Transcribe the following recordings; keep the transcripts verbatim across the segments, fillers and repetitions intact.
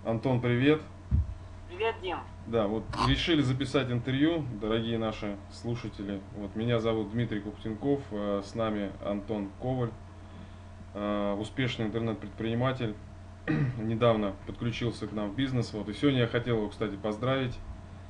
Антон, привет. Привет, Дим. Да, вот решили записать интервью, дорогие наши слушатели. Вот меня зовут Дмитрий Кухтенков, э, с нами Антон Коваль, э, успешный интернет-предприниматель. Недавно подключился к нам в бизнес. Вот, и сегодня я хотел его, кстати, поздравить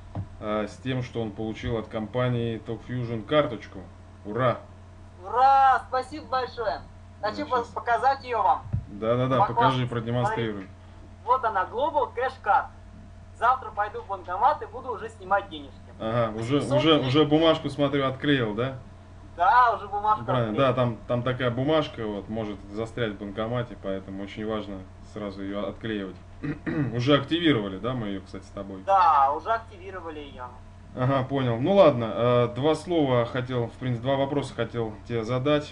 э, с тем, что он получил от компании TalkFusion карточку. Ура! Ура! Спасибо большое. Да, Хочу щас. показать ее вам. Да-да-да, покажи, продемонстрируй. Вот она, Global Cash Card. Завтра пойду в банкомат и буду уже снимать денежки. Ага, уже, семьсот уже, тысяч. уже бумажку, смотрю, отклеил, да? Да, уже бумажка. Правильно, отклеена. да, там, там такая бумажка вот может застрять в банкомате, поэтому очень важно сразу ее отклеивать. Уже активировали, да, мы ее, кстати, с тобой? Да, уже активировали ее. Ага, понял. Ну ладно, э, два слова хотел, в принципе, два вопроса хотел тебе задать.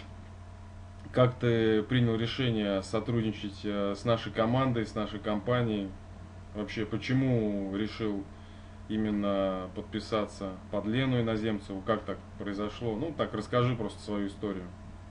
Как ты принял решение сотрудничать э, с нашей командой, с нашей компанией? Вообще, почему решил именно подписаться под Лену Иноземцеву? Как так произошло? Ну, так расскажи просто свою историю.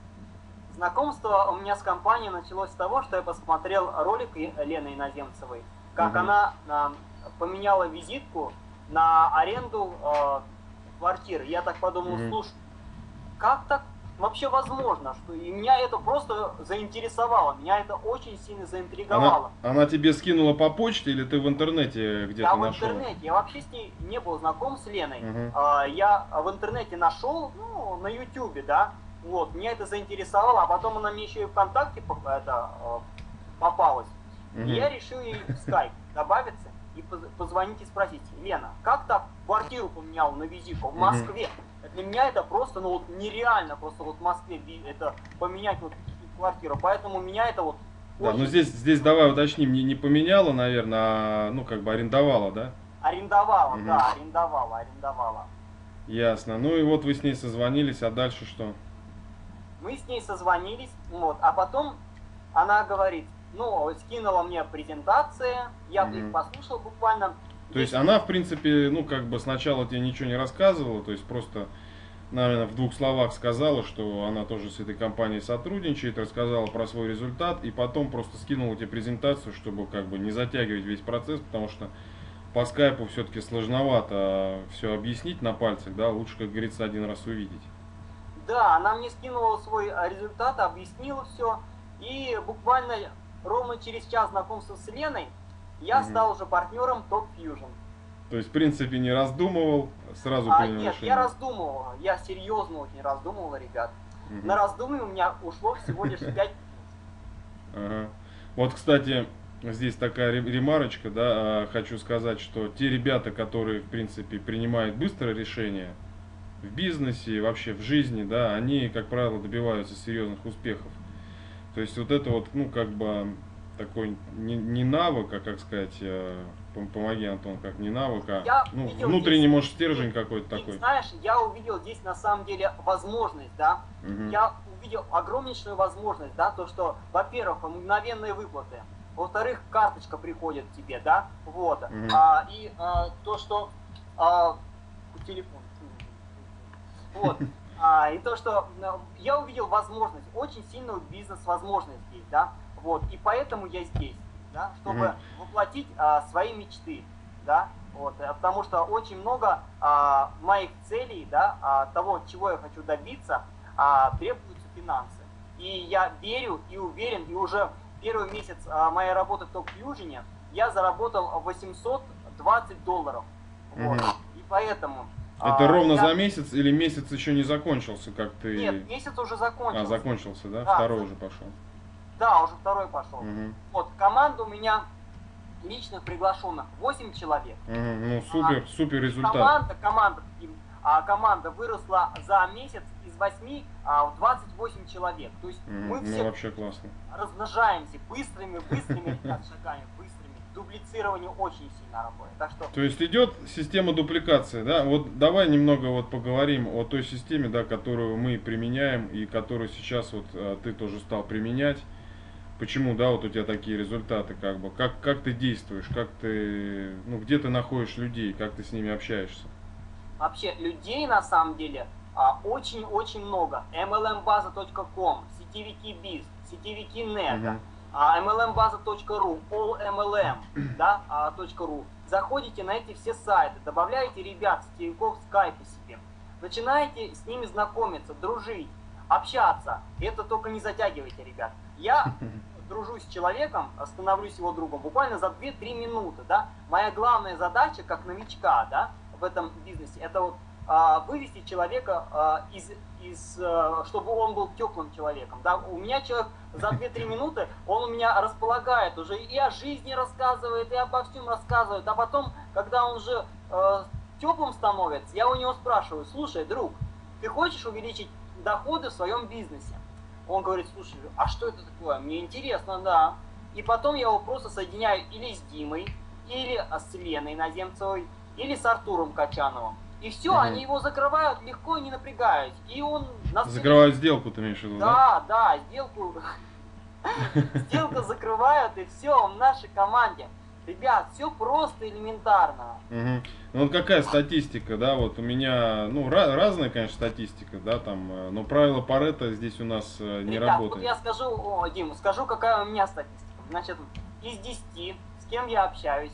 Знакомство у меня с компанией началось с того, что я посмотрел ролик Лены Иноземцевой, как Мгм. она а, поменяла визитку на аренду а, квартиры. Я так подумал, Мгм. слушай, как так вообще возможно? Что... И меня это просто заинтересовало, меня это очень сильно Она, заинтриговало. она тебе скинула по почте или ты в интернете Я где-то в нашел? интернете, я вообще с ней не был знаком с Леной. Мгм. А, Я в интернете нашел, ну, на ютубе, да, вот, меня это заинтересовало, а потом она мне еще и ВКонтакте поп- это, э, попалась. Мгм. И я решил ей в скайп добавиться и поз- позвонить и спросить: Лена, как так квартиру поменял на визитку в Мгм. Москве? Для меня это просто, ну вот нереально, просто вот в Москве ви- это поменять вот квартиру, поэтому меня это вот Да, ну очень здесь, здесь давай уточним, не, не поменяла, наверное, а ну как бы арендовала, да? арендовала, Мгм. да, арендовала, арендовала. Ясно. Ну и вот вы с ней созвонились, а дальше что? Мы с ней созвонились, вот, а потом она говорит, ну, скинула мне презентации, я Мгм. их послушал буквально. То есть десять она, в принципе, ну как бы сначала тебе ничего не рассказывала, то есть просто, наверное, в двух словах сказала, что она тоже с этой компанией сотрудничает, рассказала про свой результат, и потом просто скинула тебе презентацию, чтобы как бы не затягивать весь процесс, потому что по скайпу все-таки сложновато все объяснить на пальцах, да, лучше, как говорится, один раз увидеть. Да, она мне скинула свой а, результат, объяснила все, и буквально ровно через час знакомства с Леной я Мгм. стал уже партнером TalkFusion. То есть, в принципе, не раздумывал, сразу А принял нет, я решение. раздумывал, я серьезно очень раздумывал, ребят. Мгм. На раздумье у меня ушло всего лишь пять минут. Ага. Вот, кстати, здесь такая ре- ремарочка, да, а, хочу сказать, что те ребята, которые, в принципе, принимают быстрое решение в бизнесе и вообще в жизни, да, они, как правило, добиваются серьезных успехов. То есть вот это вот, ну, как бы такой не, не навык, а как сказать, э, пом- помоги, Антон, как не навык, а Я ну, увидел внутренний, здесь, может, стержень какой-то и, такой. знаешь, я увидел здесь на самом деле возможность, да, Мгм. я увидел огромнейшую возможность, да, то, что, во-первых, мгновенные выплаты, во-вторых, карточка приходит к тебе, да, вот, Мгм. а, и а, то, что а, телефон, вот, а, и то, что а, я увидел возможность, очень сильную бизнес-возможность здесь, да, вот, и поэтому я здесь, да, чтобы Мгм. воплотить а, свои мечты, да, вот, э, потому что очень много а, моих целей, да, а, того, чего я хочу добиться, а, требуются финансы. И я верю и уверен, и уже первый месяц а, моей работы в TalkFusion я заработал восемьсот двадцать долларов. Вот. Мгм. И поэтому Это а, ровно я... за месяц или месяц еще не закончился, как ты... Нет, месяц уже А, закончился. закончился, да? Да, Второй за- уже пошел. да, уже второй пошел. Мгм. Вот, команда у меня личных приглашенных восемь человек. Мгм. Ну, супер, А, супер и результат. команда, команда, и, а, команда выросла за месяц из восьми а, в двадцать восемь человек. То есть Мгм. мы Ну, все вообще классно. размножаемся быстрыми, быстрыми ребят, шагами, быстрыми. Дублицирование очень сильно работает. Так что То есть идет система дупликации, да? Вот давай немного вот поговорим о той системе, да, которую мы применяем и которую сейчас вот а, ты тоже стал применять. Почему, да, вот у тебя такие результаты, как бы, как, как ты действуешь, как ты, ну, где ты находишь людей, как ты с ними общаешься? вообще людей на самом деле а, очень-очень много. эм эл эм база точка ком, си ти ви кей Biz, си ти ви кей Net, Мгм. эм эл эм база точка ру, all эм эл эм, да, а, .ру. Заходите на эти все сайты, добавляете ребят с Тинькофф, скайпе себе, начинаете с ними знакомиться, дружить, общаться. Это только не затягивайте, ребят. Я дружу с человеком, становлюсь его другом буквально за две-три минуты, да. Моя главная задача, как новичка, да, в этом бизнесе, это вот а, вывести человека а, из, из а, чтобы он был теплым человеком, да. У меня человек за две-три минуты, он у меня располагает уже и о жизни рассказывает, и обо всем рассказывает, а потом, когда он уже э, теплым становится, я у него спрашиваю: слушай, друг, ты хочешь увеличить доходы в своем бизнесе? Он говорит: слушай, а что это такое? Мне интересно, да. И потом я его просто соединяю или с Димой, или с Леной Наземцевой, или с Артуром Качановым. И все, угу. Они его закрывают легко и не напрягаясь. И он на следующий... Закрывают сделку, ты имеешь в виду, да? Да, да, сделку... Сделку закрывают, и все, в нашей команде. Ребят, все просто элементарно. Угу. Ну вот какая статистика, да, вот у меня, ну, разная, конечно, статистика, да, там, но правило Парето здесь у нас не Ребят, работает. Вот я скажу, о, Дим, скажу, какая у меня статистика. Значит, из десяти, с кем я общаюсь,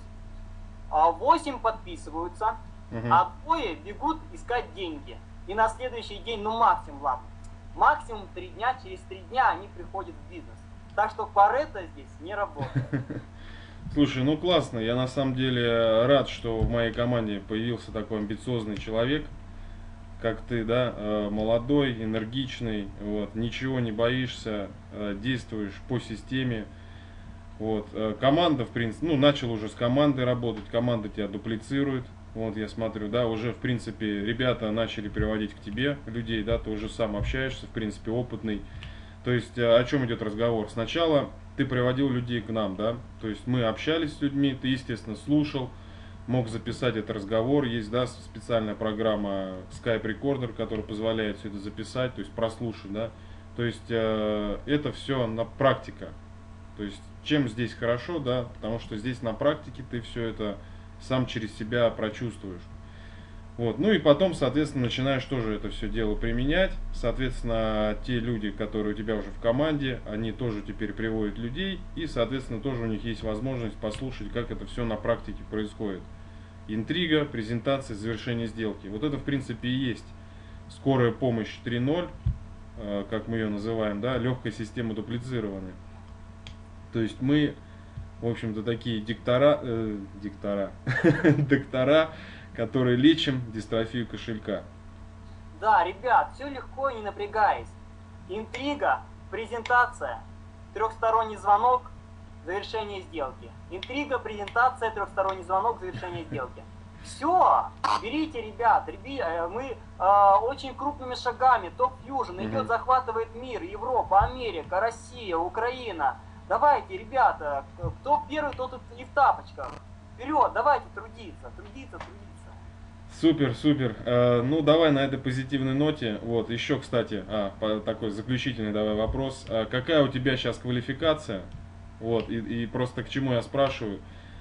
восемь подписываются, угу. А двое бегут искать деньги. И на следующий день, ну максимум, ладно, максимум три дня, через три дня они приходят в бизнес. Так что Парето здесь не работает. Слушай, ну классно, я на самом деле рад, что в моей команде появился такой амбициозный человек, как ты, да, молодой, энергичный, вот, ничего не боишься, действуешь по системе. Вот, команда, в принципе, ну, начал уже с командой работать, команда тебя дуплицирует, вот, я смотрю, да, уже, в принципе, ребята начали приводить к тебе людей, да, ты уже сам общаешься, в принципе, опытный. То есть, о чем идет разговор? Сначала ты приводил людей к нам, да, то есть мы общались с людьми, ты, естественно, слушал, мог записать этот разговор, есть, да, специальная программа Skype Recorder, которая позволяет все это записать, то есть прослушать, да, то есть э, это все на практика, то есть чем здесь хорошо, да, потому что здесь на практике ты все это сам через себя прочувствуешь. Вот. Ну и потом, соответственно, начинаешь тоже это все дело применять. Соответственно, те люди, которые у тебя уже в команде, они тоже теперь приводят людей. И, соответственно, тоже у них есть возможность послушать, как это все на практике происходит. Интрига, презентация, завершение сделки. Вот это, в принципе, и есть скорая помощь три ноль, как мы ее называем, да, легкая система дуплицированная. То есть мы, в общем-то, такие диктора, э, диктора, доктора, которые лечим дистрофию кошелька. Да, ребят, все легко и не напрягаясь. Интрига, презентация, трехсторонний звонок, завершение сделки. Интрига, презентация, трехсторонний звонок, завершение сделки. Все, берите, ребят, реби, мы э, очень крупными шагами, Топ Фьюжн mm-hmm. идет, захватывает мир, Европа, Америка, Россия, Украина. Давайте, ребята, кто первый, тот и в тапочках. Вперед, давайте трудиться, трудиться, трудиться. Супер, супер. Э, ну, давай на этой позитивной ноте. Вот, еще, кстати, а, по, такой заключительный давай вопрос. А какая у тебя сейчас квалификация? Вот, и, и просто к чему я спрашиваю.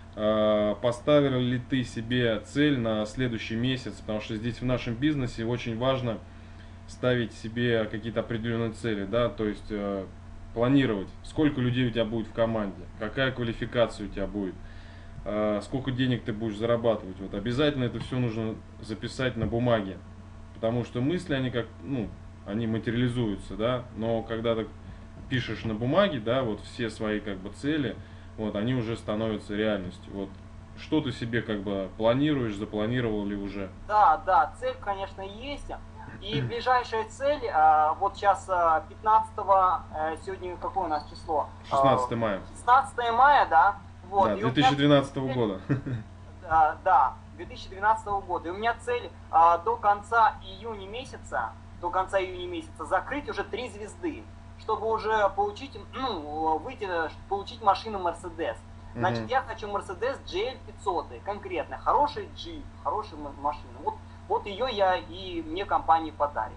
А, поставил ли ты себе цель на следующий месяц? Потому что здесь в нашем бизнесе очень важно ставить себе какие-то определенные цели, да, то есть э, планировать, сколько людей у тебя будет в команде, какая квалификация у тебя будет. Сколько денег ты будешь зарабатывать. Вот обязательно это все нужно записать на бумаге, потому что мысли, они как, ну, они материализуются, да, но когда ты пишешь на бумаге, да, вот все свои как бы цели, вот, они уже становятся реальностью. Вот, что ты себе как бы планируешь, запланировал ли уже? Да, да, цель, конечно, есть. И ближайшая цель, вот сейчас пятнадцатого, сегодня какое у нас число? шестнадцатое мая. шестнадцатое мая, да. Вот, да, две тысячи двенадцатого меня... года. Да, да, две тысячи двенадцатого года. И у меня цель а, до конца июня месяца, до конца июня месяца закрыть уже три звезды, чтобы уже получить, ну, выйти, получить машину Mercedes. Значит, угу. Я хочу Mercedes джи эл пятьсот, конкретно, хороший джип, хорошая машина. Вот, вот ее я и мне компания подарит.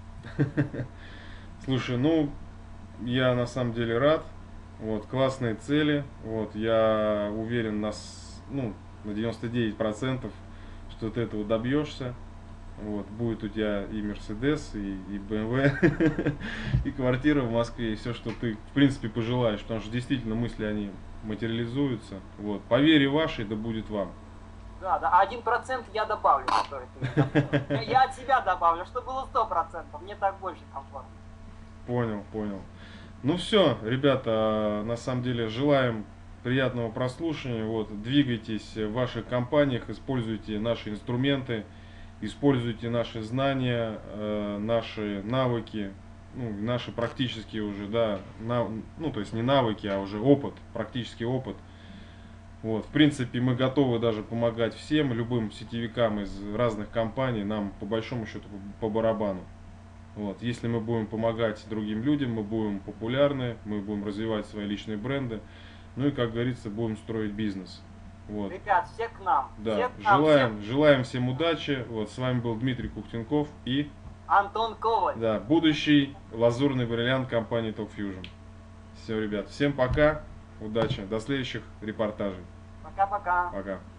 Слушай, ну, я на самом деле рад. Вот, классные цели, вот, я уверен на, ну, на девяносто девять процентов, что ты этого добьешься, Вот, будет у тебя и Мерседес, и, и бэ эм вэ, и квартира в Москве, и все, что ты, в принципе, пожелаешь, потому что действительно мысли, они материализуются. Вот, по вере вашей, да будет вам. Да, да, один процент я добавлю, который ты мне добавил. Я, я от себя добавлю, чтобы было сто процентов, мне так больше комфортно. Понял, понял. Ну все, ребята, на самом деле желаем приятного прослушивания. Вот, двигайтесь в ваших компаниях, используйте наши инструменты, используйте наши знания, э, наши навыки, ну, наши практические уже, да, на, ну, то есть не навыки, а уже опыт, практический опыт. Вот, в принципе, мы готовы даже помогать всем, любым сетевикам из разных компаний, нам по большому счету по, по барабану. Вот, если мы будем помогать другим людям, мы будем популярны, мы будем развивать свои личные бренды, ну и, как говорится, будем строить бизнес. Вот. Ребят, все к нам. Да, Все к нам, желаем, всем... желаем всем удачи. Вот, с вами был Дмитрий Кухтенков и Антон Коваль. да, будущий лазурный бриллиант компании TalkFusion. Все, ребят, всем пока, удачи, до следующих репортажей. Пока-пока. Пока.